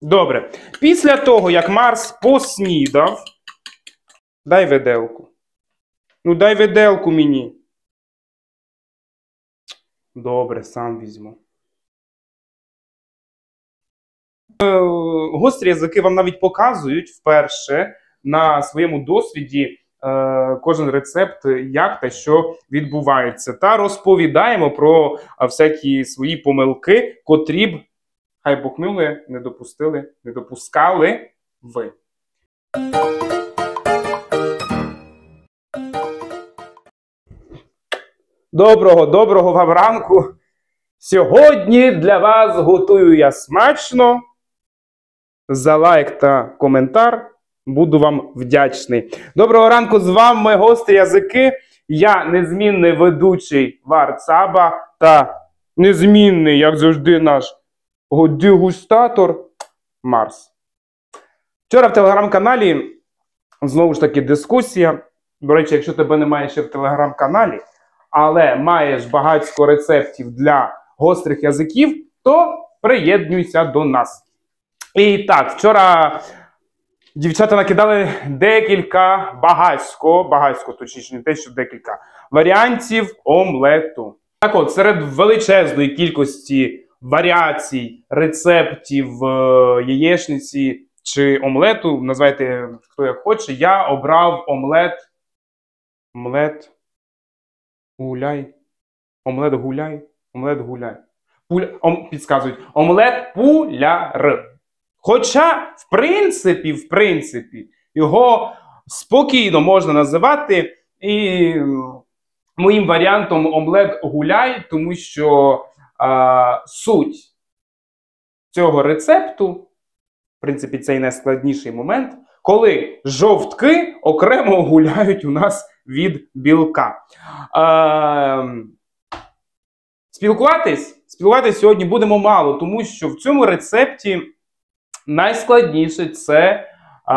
Добре. Після того, як Марс поснідав, дай виделку. Ну, дай виделку мені. Добре, сам візьму. Гострі язики вам навіть показують вперше на своєму досвіді кожен рецепт, як та що відбувається. Та розповідаємо про всякі свої помилки, котрі б, хай Бог милує, не допускали ви. Доброго вам ранку. Сьогодні для вас готую я смачно. За лайк та коментар буду вам вдячний. Доброго ранку, з вами гострі язики. Я незмінний ведучий Варцаба та незмінний, як завжди, наш дегустатор Марс. Вчора в телеграм-каналі знову ж таки дискусія. До речі, якщо тебе немає ще в телеграм-каналі, але маєш багатько рецептів для гострих язиків, то приєднуйся до нас. І так, вчора дівчата накидали багатько, точніше, не те, що декілька варіантів омлету. Так от, серед величезної кількості варіацій, рецептів яєчниці чи омлету, називайте хто як хоче, я обрав омлет гуляй. Підказують. Омлет пуляр. Хоча, в принципі, його спокійно можна називати і моїм варіантом омлет гуляй, тому що суть цього рецепту, в принципі, це і найскладніший момент, коли жовтки окремо гуляють у нас від білка. Спілкуватись сьогодні будемо мало, тому що в цьому рецепті найскладніше це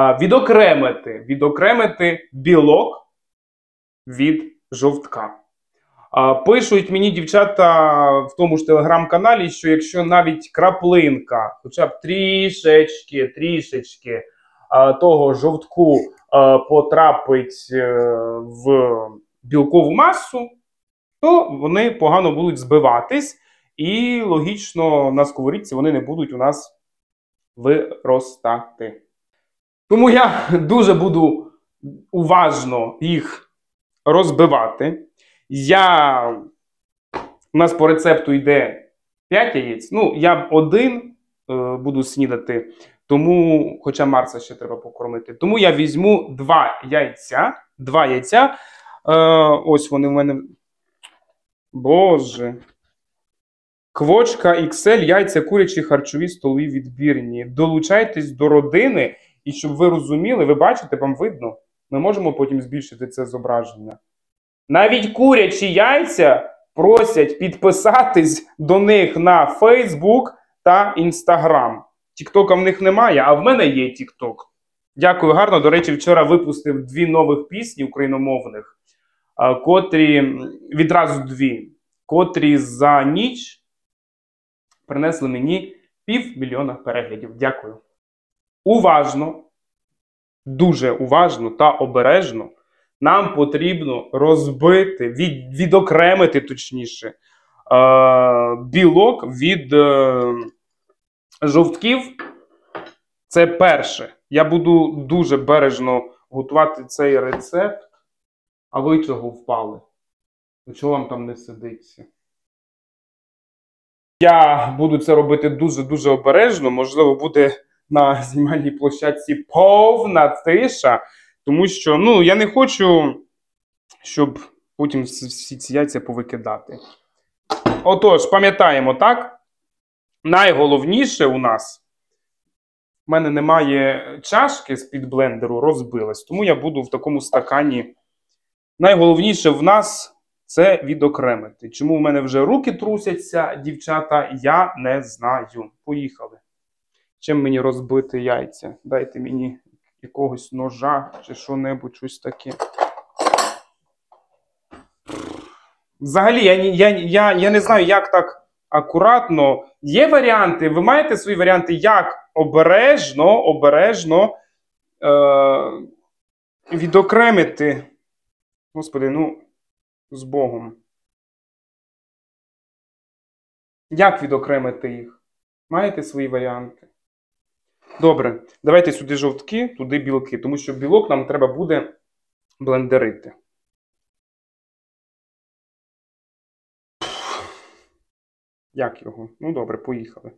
відокремити білок від жовтка. Пишуть мені дівчата в тому ж телеграм-каналі, що якщо навіть краплинка, хоча б трішечки того жовтку потрапить в білкову масу, то вони погано будуть збиватись і логічно на сковорідці вони не будуть у нас виростати. Тому я дуже буду уважно їх розбивати. У нас по рецепту йде 5 яєць. Ну, я б один буду снідати, тому, хоча Марса ще треба покормити. Тому я візьму 2 яйця. Ось вони в мене. Боже. Квочка XL, яйця курячі, харчові, столові, відбірні. Долучайтесь до родини, і щоб ви розуміли, ви бачите, вам видно, ми можемо потім збільшити це зображення. Навіть курячі яйця просять підписатись до них на Facebook та Instagram. Тіктока в них немає, а в мене є Тікток. Дякую, гарно. До речі, вчора випустив 2 нових пісні україномовних, відразу 2, котрі за ніч принесли мені 500 000 переглядів. Дякую. Уважно, дуже уважно та обережно нам потрібно розбити, відокремити, точніше, білок від жовтків. Це перше. Я буду дуже бережно готувати цей рецепт. А ви чого впали? Чого вам там не сидиться? Я буду це робити дуже-дуже обережно. Можливо, буде на знімальній площадці повна тиша. Тому що, я не хочу, щоб потім всі ці яйця повикидати. Отож, пам'ятаємо, так? Найголовніше у нас, в мене немає чашки з-під блендеру, розбилась. Тому я буду в такому стакані. Найголовніше в нас це відокремити. Чому в мене вже руки трусяться, дівчата, я не знаю. Поїхали. Чим мені розбити яйця? Дайте мені якогось ножа чи що-небудь, щось таке. Взагалі, я не знаю, як так акуратно. Є варіанти, ви маєте свої варіанти, як обережно відокремити. Господи, ну, з Богом. Як відокремити їх? Маєте свої варіанти? Добре, давайте сюди жовтки, туди білки, тому що білок нам треба буде блендерити. Як його? Ну добре, поїхали.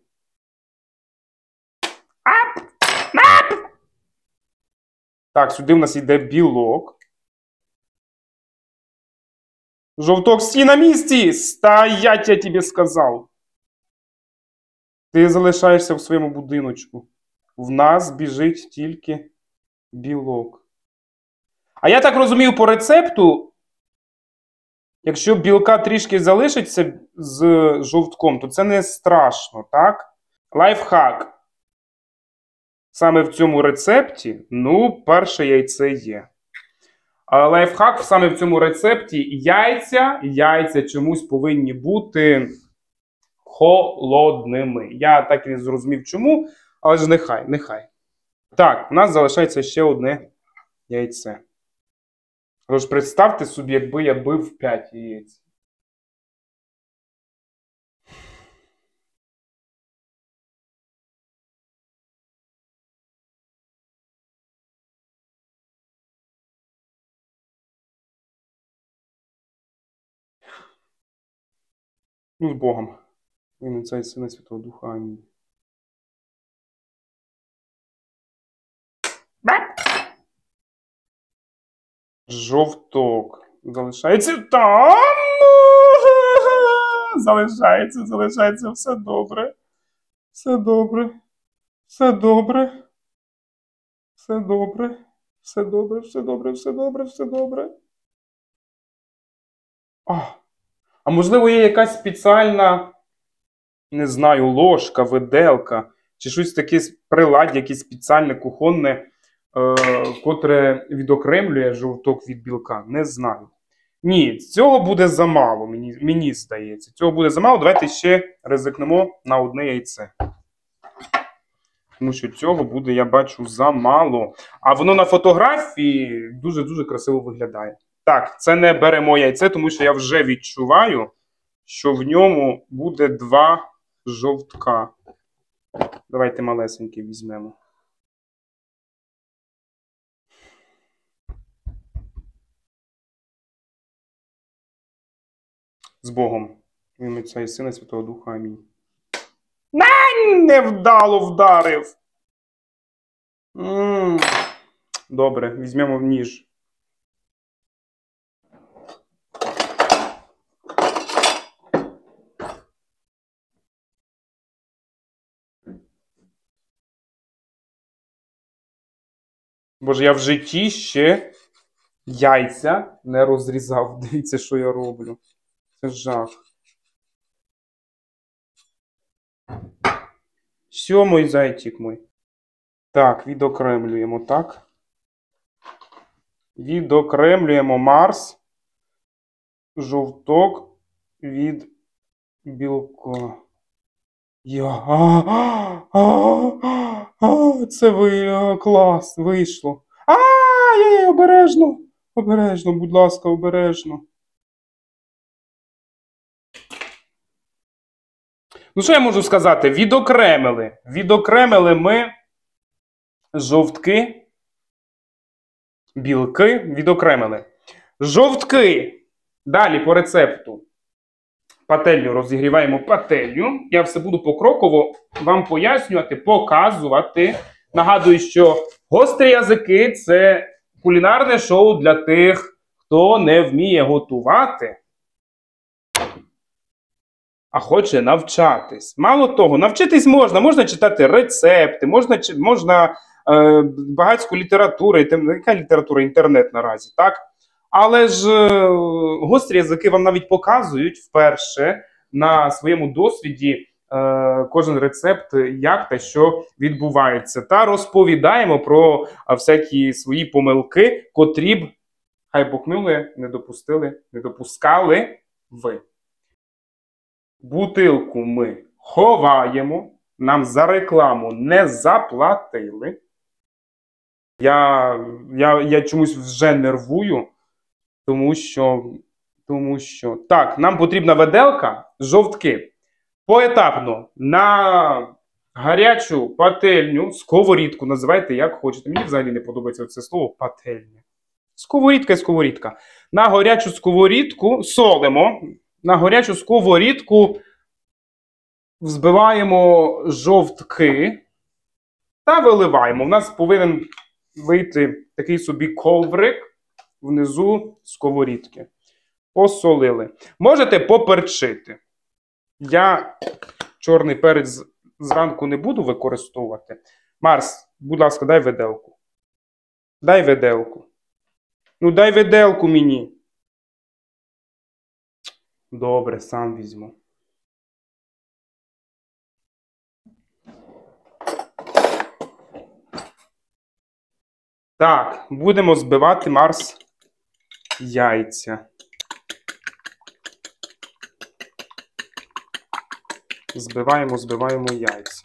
Так, сюди в нас йде білок. Жовток, стій на місці! Стоять, я тобі сказав. Ти залишаєшся в своєму будиночку. В нас біжить тільки білок. А я так розумію, по рецепту, якщо білка трішки залишиться з жовтком, то це не страшно, так? Лайфхак. Саме в цьому рецепті, ну, перше яйце є. А лайфхак саме в цьому рецепті яйця чомусь повинні бути холодними. Я так і не зрозумів чому, але ж нехай. Так, у нас залишається ще одне яйце. Тож представте собі, якби я бив 5 яєць. Ну, з Богом. Він Отця і Сина Святого Духа. Амінь. Жовток. Залишається там. Залишається. Все добре. Все добре. Все добре. Все добре. Все добре. Все добре. Все добре. Все добре. А можливо, є якась спеціальна, не знаю, ложка, виделка, чи щось таке приладдя, якесь спеціальне кухонне, котре відокремлює жовток від білка. Не знаю. Ні, цього буде замало, мені здається. Цього буде замало. Давайте ще ризикнемо на одне яйце. Тому що цього буде, я бачу, замало. А воно на фотографії дуже-дуже красиво виглядає. Так, це не беремо яйце, тому що я вже відчуваю, що в ньому буде 2 жовтка. Давайте малесенький візьмемо. З Богом. В ім'я Отця і Сина Святого Духа. Амінь. Невдало вдарив. Добре, візьмемо в ніж. Боже, я в житті ще яйця не розрізав. Дивіться, що я роблю. Це жах. Все, мой зайчик мой. Так, відокремлюємо, так. Відокремлюємо Марс. Жовток від білка. Це клас, вийшло. Обережно, будь ласка, обережно. Ну, що я можу сказати? Відокремили ми жовтки, білки, відокремили. Жовтки. Далі по рецепту. Пательню розігріваємо пательню. Я все буду покроково вам пояснювати, показувати. Нагадую, що гострі язики – це кулінарне шоу для тих, хто не вміє готувати, а хоче навчатись. Мало того, навчитись можна читати рецепти, можна багатську літературу, яка література? Інтернет наразі, так? Але ж гострі язики вам навіть показують вперше на своєму досвіді кожен рецепт, як та що відбувається. Та розповідаємо про всякі свої помилки, котрі б, хай Бог милує, не допускали ви. Бутилку ми ховаємо. Нам за рекламу не заплатили. Я чомусь вже нервую, тому що... Так, нам потрібна виделка, жовтки. Поетапно на гарячу пательню, сковорідку, називайте як хочете. Мені взагалі не подобається це слово пательня. Сковорідка і сковорідка. На гарячу сковорідку солимо. На гарячу сковорідку взбиваємо жовтки та виливаємо. У нас повинен вийти такий собі коврик внизу сковорідки. Посолили. Можете поперчити. Я чорний перець зранку не буду використовувати. Марс, будь ласка, дай виделку. Дай виделку. Ну, дай виделку мені. Добре, сам візьму. Так, будемо збивати, Марс, яйця. Збиваємо яйця.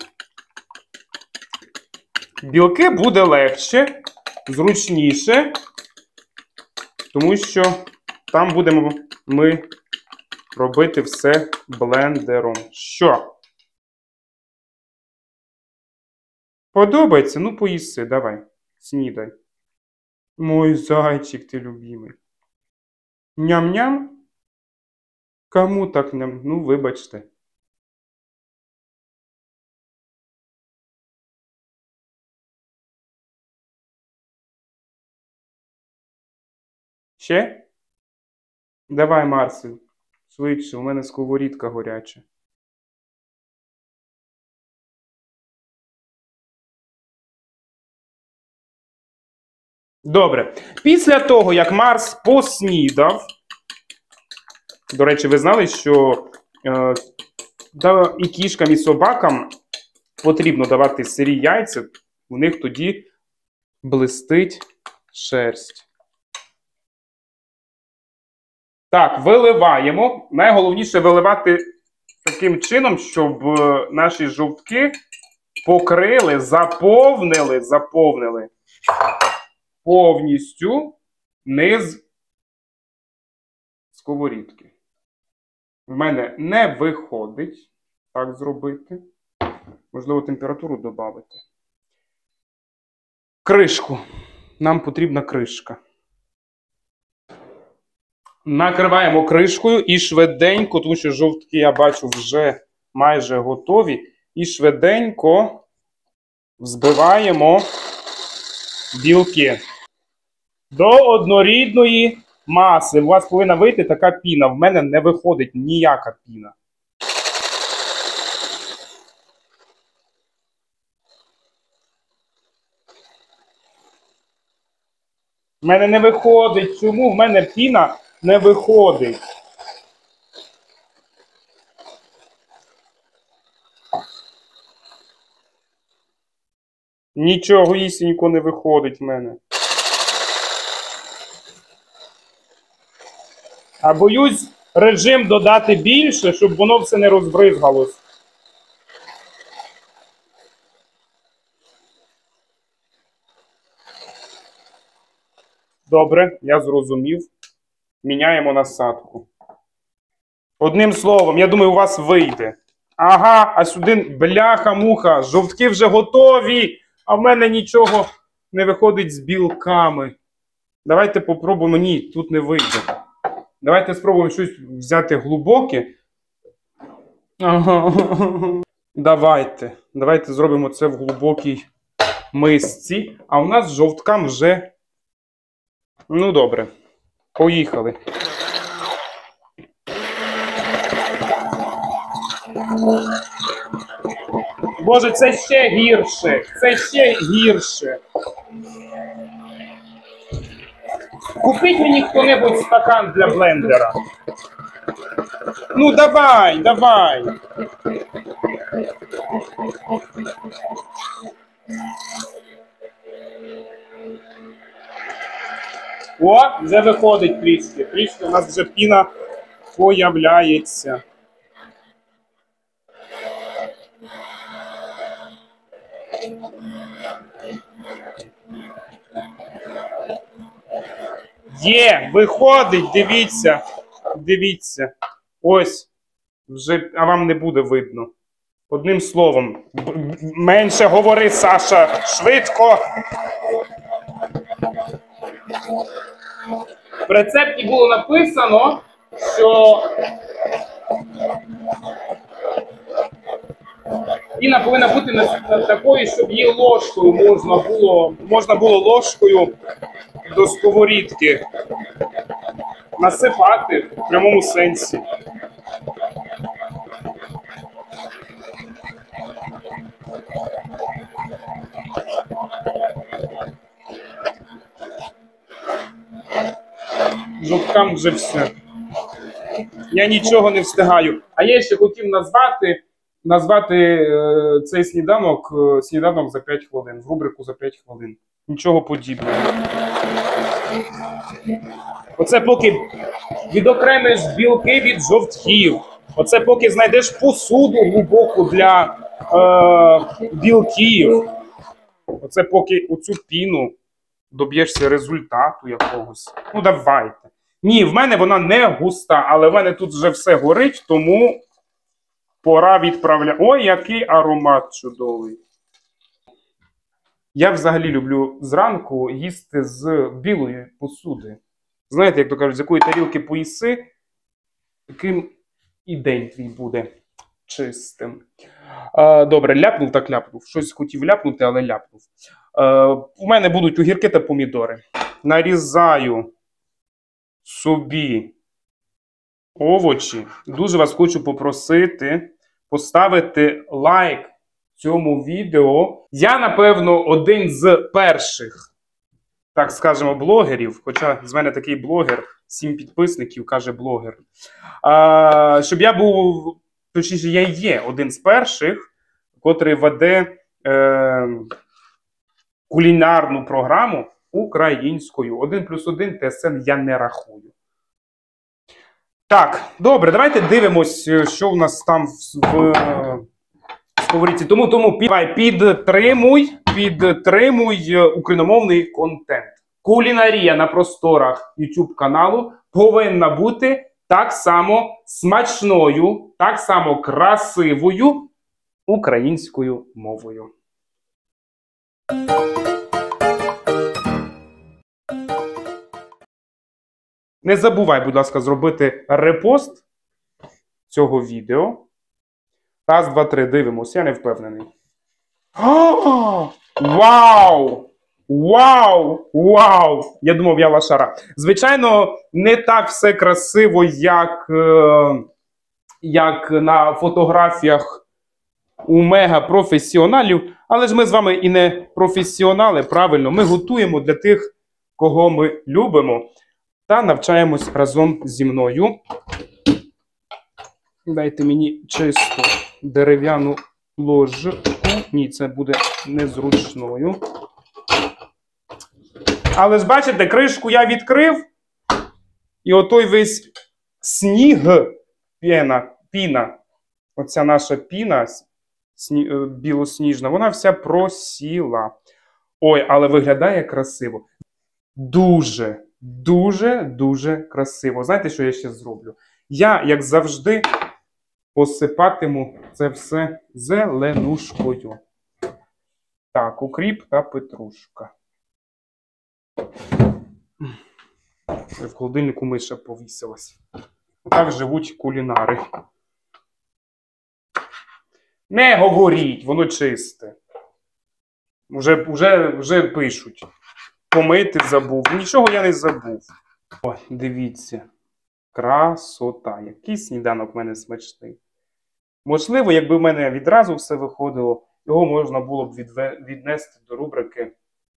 Білки буде легше, зручніше, тому що там будемо ми робити все блендером. Що? Подобається? Ну, поїси, давай. Снідай. Мой зайчик ти любимий. Ням-ням? Кому так ням? Ну, вибачте. Ще? Давай, Марсель. Швидше, у мене сковорідка горяча. Добре. Після того, як Марс поснідав, до речі, ви знали, що і кішкам, і собакам потрібно давати сирі яйця, в них тоді блистить шерсть. Так, виливаємо. Найголовніше виливати таким чином, щоб наші жовтки покрили, заповнили повністю низ сковорідки. В мене не виходить так зробити. Можливо, температуру додати. Кришку. Нам потрібна кришка. Накриваємо кришкою і швиденько, тому що жовтки, я бачу, вже майже готові. І швиденько взбиваємо білки до однорідної маси. У вас повинна вийти така піна. В мене не виходить ніяка піна. В мене не виходить. Чому? В мене піна не виходить. Нічого їсінько не виходить в мене. А боюсь режим додати більше, щоб воно все не розбризгалось. Добре, я зрозумів. Міняємо насадку. Одним словом, я думаю, у вас вийде. Ага, а сюди бляха-муха, жовтки вже готові, а в мене нічого не виходить з білками. Давайте попробуємо. Ні, тут не вийде. Давайте спробуємо щось взяти глибоке. Ага. Давайте зробимо це в глибокій мисці. А у нас жовткам вже... Ну, добре. Поїхали. Боже, це ще гірше. Це ще гірше. Купіть мені хто-небудь стакан для блендера. Ну, давай. О, вже виходить трішки. Трішки у нас вже піна появляється. Є, виходить, дивіться. Дивіться. Ось. Вже, а вам не буде видно. Одним словом, менше говори, Саша, швидко. В рецепті було написано, що піна повинна бути такою, щоб її ложкою можна було ложкою до сковорідки насипати в прямому сенсі. Жовткам вже все. Я нічого не встигаю. А я ще хотів назвати цей сніданок за 5 хвилин. В рубрику за 5 хвилин. Нічого подібного. Оце поки відокремиш білки від жовтків. Оце поки знайдеш посуду глибоку для білків. Оце поки оцю піну доб'єшся результату якогось. Ну, давайте. Ні, в мене вона не густа, але в мене тут вже все горить, тому пора відправляти. Ой, який аромат чудовий. Я взагалі люблю зранку їсти з білої посуди. Знаєте, як то кажуть, з якої тарілки поїси, таким і день твій буде чистим. Добре, ляпнув так ляпнув. Щось хотів ляпнути, але ляпнув. У мене будуть огірки та помідори. Нарізаю собі овочі. Дуже вас хочу попросити поставити лайк цьому відео. Я, напевно, один з перших, так скажемо, блогерів, хоча з мене такий блогер, 7 підписників, каже блогер. Щоб я був, точніше, я є один з перших, котрий веде кулінарну програму українською. 1+1 ТСН я не рахую. Так, добре, давайте дивимось, що в нас там в сковорідці. Тому підтримуй україномовний контент. Кулінарія на просторах YouTube каналу повинна бути так само смачною, так само красивою українською мовою. Не забувай, будь ласка, зробити репост цього відео. Раз, два, три, дивимося, я не впевнений. Вау! Вау! Вау! Я думав, я лошара. Звичайно, не так все красиво, як на фотографіях у мега-професіоналів. Але ж ми з вами і не професіонали, правильно. Ми готуємо для тих, кого ми любимо. Та навчаємось разом зі мною. Дайте мені чисту дерев'яну ложку. Ні, це буде незручною. Але ж бачите, кришку я відкрив. І отой весь сніг, піна, оця наша піна білосніжна, вона вся просіла. Ой, але виглядає красиво. Дуже красиво. Знаєте, що я ще зроблю? Я, як завжди, посипатиму це все зеленушкою. Так, укріп та петрушка. В холодильнику миша повісилась. Так живуть кулінари. Не говоріть, воно чисте. Вже пишуть. Помити забув. Нічого я не забув. Ой, дивіться. Красота. Який сніданок в мене смачний. Можливо, якби в мене відразу все виходило, його можна було б віднести до рубрики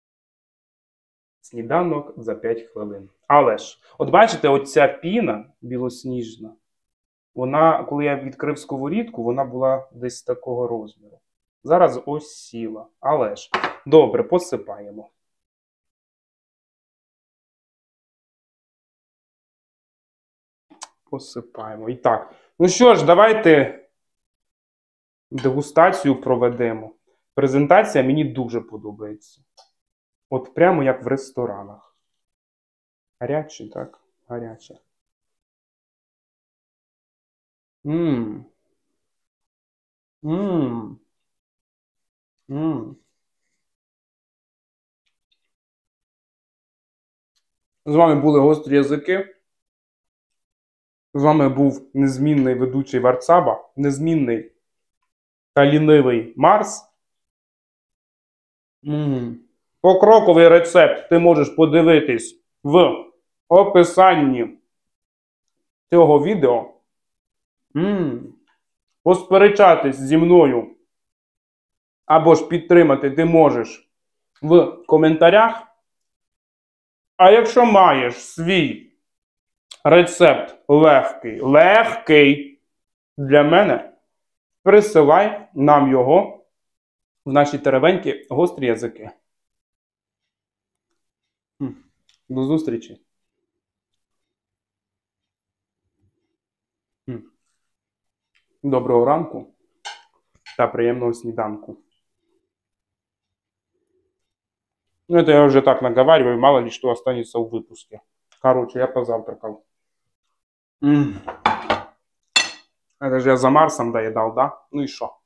«Сніданок за 5 хвилин». Але ж, от бачите, оця піна білосніжна, вона, коли я відкрив сковорідку, вона була десь такого розміру. Зараз ось сіла. Але ж, добре, посипаємо. Посипаємо. І так, ну що ж, давайте дегустацію проведемо. Презентація мені дуже подобається. От прямо як в ресторанах. Гаряче, так? Гаряче. Ммм. Ммм. Ммм. З вами були гострі язики. З вами був незмінний ведучий Варцаба, незмінний та лінивий Марс. Покроковий рецепт ти можеш подивитись в описанні цього відео. Посперечатись зі мною або ж підтримати ти можеш в коментарях. А якщо маєш свій рецепт легкий для мене, присилай нам його в наші теревенькі гострі язики. До зустрічі. Доброго ранку та приємного сніданку. Ну, это я уже так наговариваю, мало ли что останется в выпуске. Короче, я позавтракал. Это же я за Марсом доедал, да? Ну и шо?